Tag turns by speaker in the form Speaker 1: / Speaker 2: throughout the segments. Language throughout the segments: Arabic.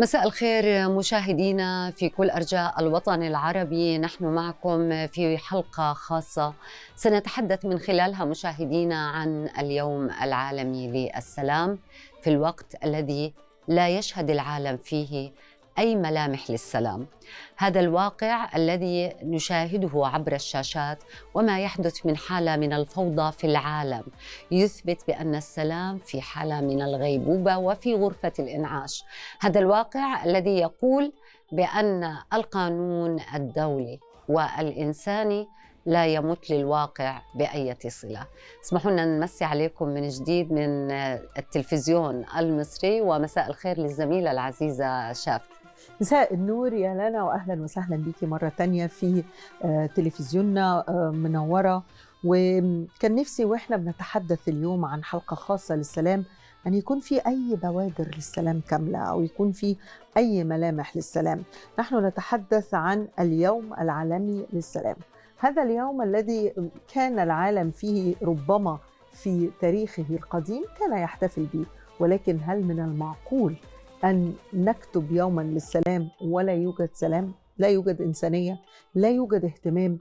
Speaker 1: مساء الخير مشاهدينا في كل أرجاء الوطن العربي. نحن معكم في حلقة خاصة سنتحدث من خلالها مشاهدينا عن اليوم العالمي للسلام، في الوقت الذي لا يشهد العالم فيه أي ملامح للسلام. هذا الواقع الذي نشاهده عبر الشاشات وما يحدث من حالة من الفوضى في العالم يثبت بأن السلام في حالة من الغيبوبة وفي غرفة الإنعاش. هذا الواقع الذي يقول بأن القانون الدولي والإنساني لا يمت للواقع بأي صلة. اسمحوا لنا نمسي عليكم من جديد من التلفزيون المصري، ومساء الخير للزميلة العزيزة شافي.
Speaker 2: مساء النور يا لانا، وأهلا وسهلا بيكي مرة تانية في تلفزيوننا منورة. وكان نفسي وإحنا بنتحدث اليوم عن حلقة خاصة للسلام أن يكون في أي بوادر للسلام كاملة، أو يكون في أي ملامح للسلام. نحن نتحدث عن اليوم العالمي للسلام، هذا اليوم الذي كان العالم فيه ربما في تاريخه القديم كان يحتفل به، ولكن هل من المعقول أن نكتب يوما للسلام ولا يوجد سلام؟ لا يوجد إنسانية، لا يوجد اهتمام.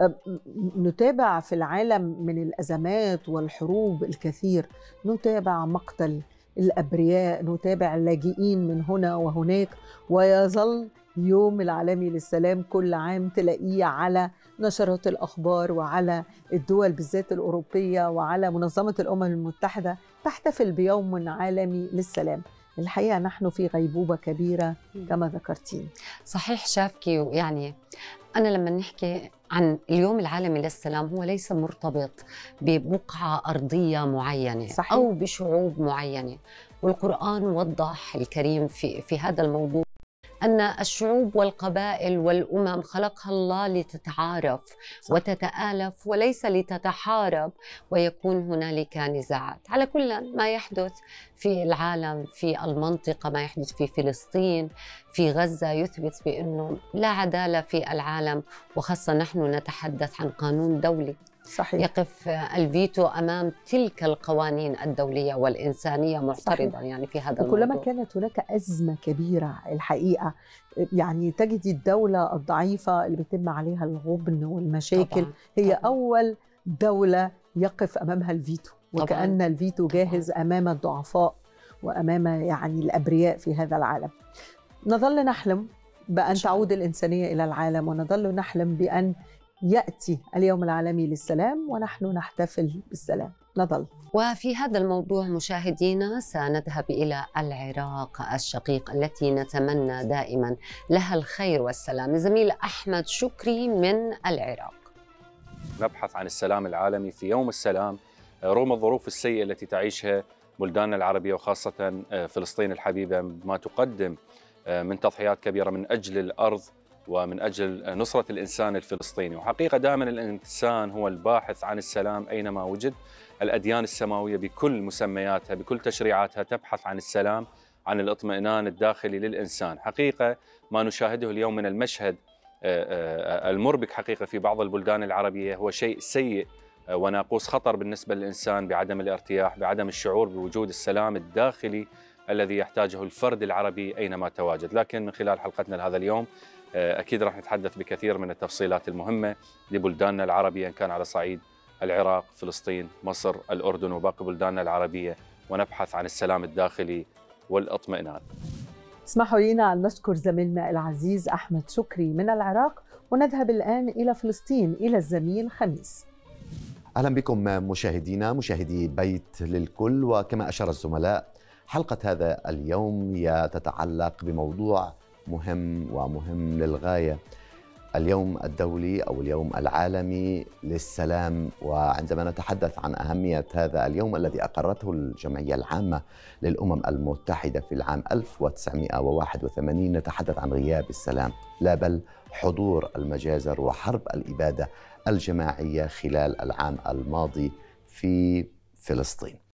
Speaker 2: نتابع في العالم من الأزمات والحروب الكثير، نتابع مقتل الأبرياء، نتابع اللاجئين من هنا وهناك، ويظل يوم العالمي للسلام كل عام تلاقيه على نشرات الأخبار وعلى الدول بالذات الأوروبية وعلى منظمة الأمم المتحدة تحتفل بيوم عالمي للسلام. الحقيقة نحن في غيبوبة كبيرة كما ذكرتين.
Speaker 1: صحيح شافكي، يعني أنا لما نحكي عن اليوم العالمي للسلام هو ليس مرتبط ببقعة أرضية معينة. صحيح. أو بشعوب معينة، والقرآن وضح الكريم في هذا الموضوع أن الشعوب والقبائل والأمم خلقها الله لتتعارف. صح. وتتآلف وليس لتتحارب ويكون هنالك نزاعات. على كل ما يحدث في العالم، في المنطقة، ما يحدث في فلسطين، في غزة، يثبت بأنه لا عدالة في العالم، وخاصة نحن نتحدث عن قانون دولي. صحيح. يقف الفيتو أمام تلك القوانين الدولية والإنسانية معترضا. صحيح. يعني في هذا
Speaker 2: وكلما
Speaker 1: الموضوع
Speaker 2: كانت هناك أزمة كبيرة الحقيقة، يعني تجد الدولة الضعيفة اللي بيتم عليها الغبن والمشاكل طبعاً. هي طبعاً. أول دولة يقف أمامها الفيتو، وكأن طبعاً. الفيتو جاهز طبعاً. أمام الضعفاء وأمام يعني الأبرياء في هذا العالم. نظل نحلم بأن تعود الإنسانية إلى العالم، ونظل نحلم بأن يأتي اليوم العالمي للسلام ونحن نحتفل بالسلام. نظل.
Speaker 1: وفي هذا الموضوع مشاهدينا سنذهب إلى العراق الشقيق التي نتمنى دائما لها الخير والسلام. زميل أحمد شكري من العراق.
Speaker 3: نبحث عن السلام العالمي في يوم السلام رغم الظروف السيئة التي تعيشها بلداننا العربية، وخاصة فلسطين الحبيبة، ما تقدم من تضحيات كبيرة من أجل الأرض ومن أجل نصرة الإنسان الفلسطيني. وحقيقة دائما الإنسان هو الباحث عن السلام أينما وجد. الأديان السماوية بكل مسمياتها بكل تشريعاتها تبحث عن السلام، عن الاطمئنان الداخلي للإنسان. حقيقة ما نشاهده اليوم من المشهد المربك حقيقة في بعض البلدان العربية هو شيء سيء وناقوس خطر بالنسبة للإنسان، بعدم الارتياح، بعدم الشعور بوجود السلام الداخلي الذي يحتاجه الفرد العربي أينما تواجد. لكن من خلال حلقتنا لهذا اليوم أكيد راح نتحدث بكثير من التفصيلات المهمة لبلداننا العربية، إن كان على صعيد العراق، فلسطين، مصر، الأردن وباقي بلداننا العربية، ونبحث عن السلام الداخلي والاطمئنان.
Speaker 2: اسمحوا لنا أن نشكر زميلنا العزيز أحمد شكري من العراق، ونذهب الآن إلى فلسطين إلى الزميل خميس.
Speaker 4: أهلا بكم مشاهدينا، مشاهدي بيت للكل. وكما أشار الزملاء، حلقة هذا اليوم هي تتعلق بموضوع مهم للغاية، اليوم الدولي أو اليوم العالمي للسلام. وعندما نتحدث عن أهمية هذا اليوم الذي أقرته الجمعية العامة للأمم المتحدة في العام 1981، نتحدث عن غياب السلام، لا بل حضور المجازر وحرب الإبادة الجماعية خلال العام الماضي في فلسطين.